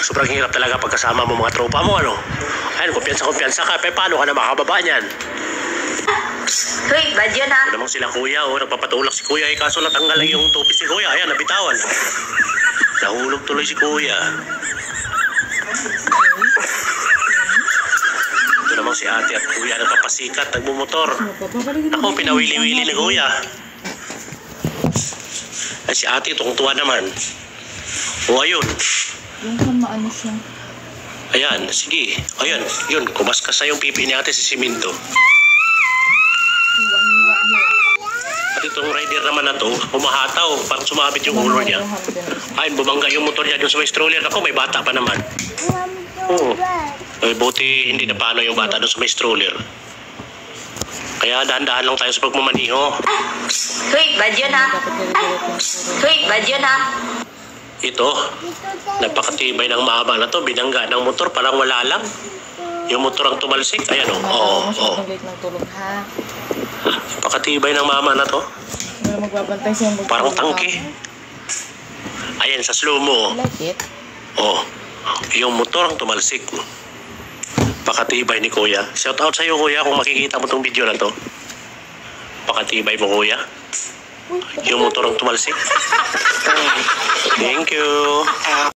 sobrang hirap talaga pagkasama mo mga tropa mo, ano? Ayun, kumpiyansa ka, paano ka na makababa niyan? Hoy, bad yun ha. Ito namang sila kuya, nagpapatulak si kuya, kaso natanggal lang yung tupis ni kuya. Ayan, nabitawan. Nahulog tuloy si kuya. Ito namang si ate at kuya, nagpapasikat, nagmumotor. Ako, pinawili-wili ni kuya. Ay, si ate, tuwang-tuwa naman. O, ayun. Yung kan maano siya. Ayan, sige. Ayan, yun, kumaskas na yung pipi ni ate sa siminto. At itong rider naman na to, humahataw, parang sumabit yung ulo niya. Ayun, bumangga yung motor niya dun sa may stroller. Ako, may bata pa naman. Oo. Eh, buti hindi na paano yung bata dun sa may stroller. Kaya dahan-dahan lang tayo sa pagmamaniho. Hoy, bad yun ha. Hoy, bad yun ha. Ito, napakatibay ng mahaba na to, binangga ng motor, parang wala lang. Yung motor ang tumalsik, ayan o. Oo. Napakatibay ng mama na to. Magbabantay siya. Parang tangke. Ayan, sa slow mo. Like it? Oh, yung motor ang tumalsik. Pakatibay ni kuya. Shout out sa iyo kuya kung makikita mo tong video na to. Pakatibay mo kuya. Yung motor ang tumalsik. Thank you.